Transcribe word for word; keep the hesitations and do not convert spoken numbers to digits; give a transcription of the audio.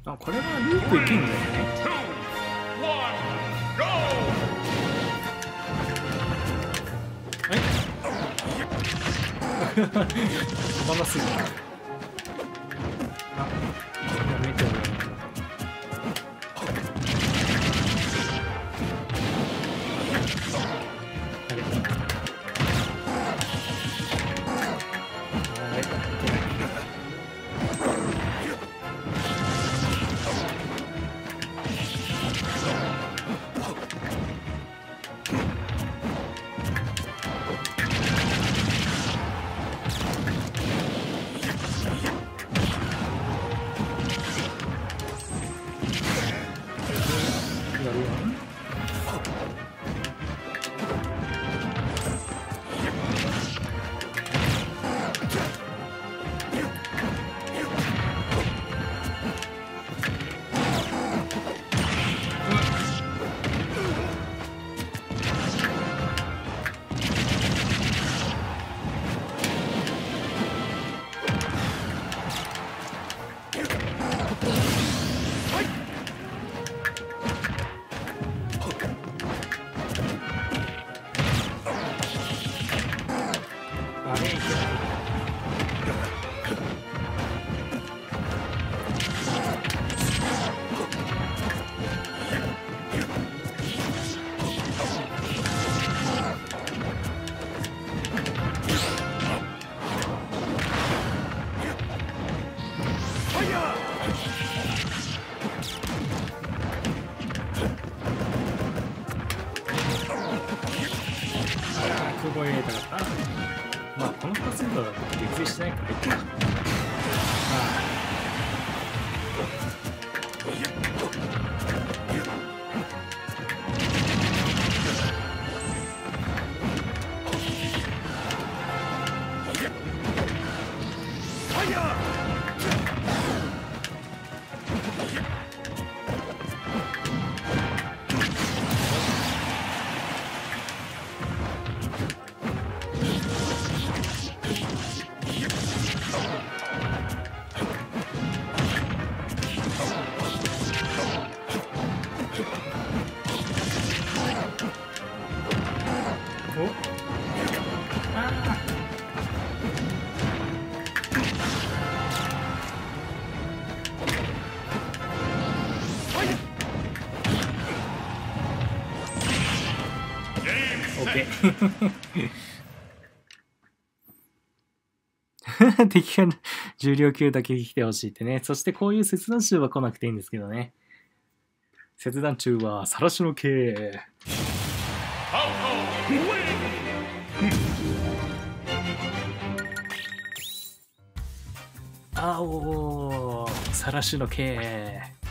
あ、これはループいけんだよね。はい飛ばなすぎた。あ、やめてよ。空母入れたかった。まあこのパーセントだと撃墜しないからいいか。ああ敵が重量級だけ来てほしいってね。そしてこういう切断中は来なくていいんですけどね。切断中はさらしの刑。あおー、さらしの刑。